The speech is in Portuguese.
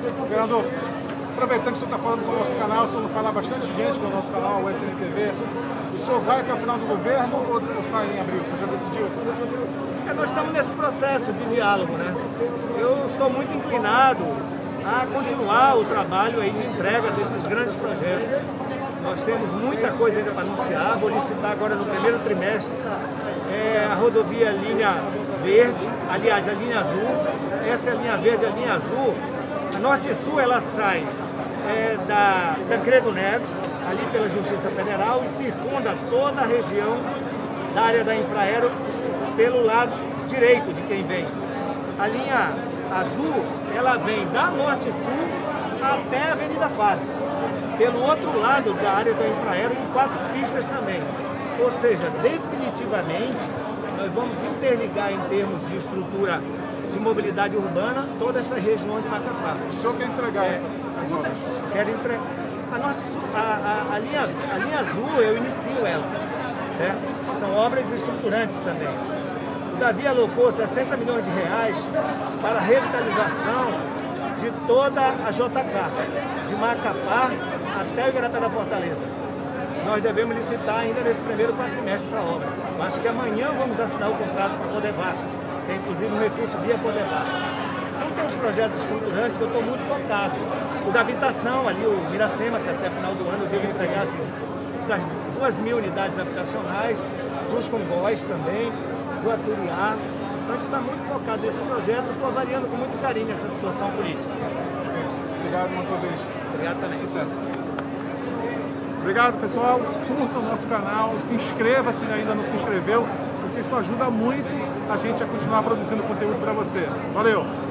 Governador, aproveitando que o senhor está falando com o nosso canal, o senhor não fala bastante gente com o nosso canal, o SNTV. O senhor vai até o final do governo ou sai em abril? O senhor já decidiu? Nós estamos nesse processo de diálogo, né? Eu estou muito inclinado a continuar o trabalho aí de entrega desses grandes projetos. Nós temos muita coisa ainda para anunciar. Vou licitar agora no primeiro trimestre a rodovia Linha Verde, aliás, a linha azul. Essa é a linha verde, a linha azul. A Norte e Sul, ela sai da Tancredo Neves, ali pela Justiça Federal, e circunda toda a região da área da Infraero pelo lado direito de quem vem. A linha azul, ela vem da Norte e Sul até a Avenida Fábio. Pelo outro lado da área da Infraero, em 4 pistas também. Ou seja, definitivamente, nós vamos interligar em termos de estrutura de mobilidade urbana toda essa região de Macapá. O senhor quer entregar essas obras? Quero entregar. A linha azul, eu inicio ela, certo? São obras estruturantes também. O Davi alocou 60 milhões de reais para a revitalização de toda a JK, de Macapá até o Igarapé da Fortaleza. Nós devemos licitar ainda nesse primeiro quadrimestre essa obra. Eu acho que amanhã vamos assinar o contrato com a Codevasco, que é inclusive um recurso via Codevasco. Então tem os projetos estruturantes que eu estou muito focado. O da habitação, ali o Miracema, que até final do ano eu devo entregar essas 2.000 unidades habitacionais, dos Congóis também, do Aturiá. Então a gente está muito focado nesse projeto, estou avaliando com muito carinho essa situação política. Obrigado mais uma vez. Obrigado também. Sucesso. Obrigado, pessoal. Curta o nosso canal, se inscreva se ainda não se inscreveu, porque isso ajuda muito a gente a continuar produzindo conteúdo para você. Valeu!